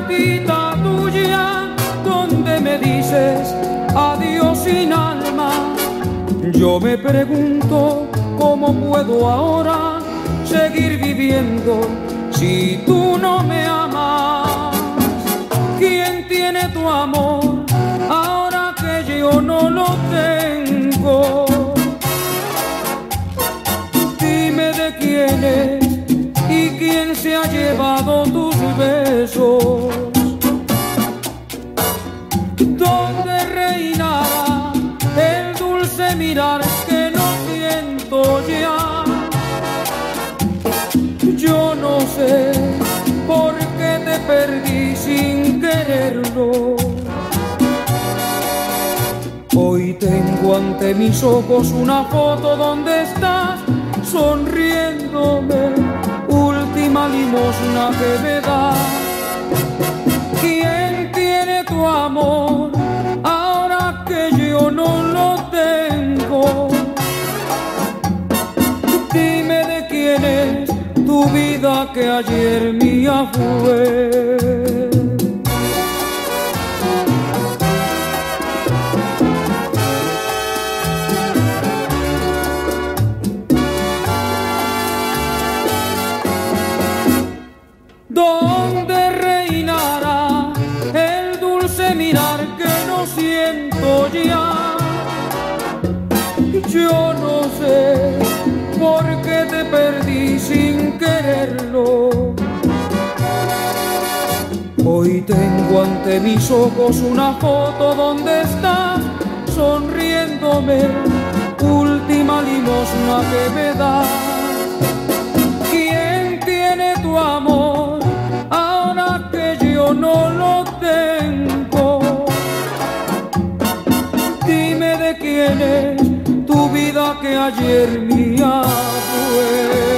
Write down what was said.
cartita tuya donde me dices adiós sin alma. Yo me pregunto cómo puedo ahora seguir viviendo si tú no me amas. ¿Quién tiene tu amor ahora que yo no lo tengo? Dime de quién es y quién se ha llevado tus besos. ¿Dónde reinará el dulce mirar que no siento ya? Yo no sé por qué te perdí sin quererlo. Hoy tengo ante mis ojos una foto donde estás sonriéndome, última limosna que me das. ¿Quién tiene tu amor ahora que yo no lo tengo? Dime de quién es tu vida que ayer mía fue. ¿Dónde reinará el dulce mirar que no siento ya? Yo no sé por qué te perdí sin quererlo. Hoy tengo ante mis ojos una foto donde estás sonriéndome, última limosna que me das. ¿Quién tiene tu amor ahora que yo no lo tengo? Dime de quién es tu vida que ayer mía fue.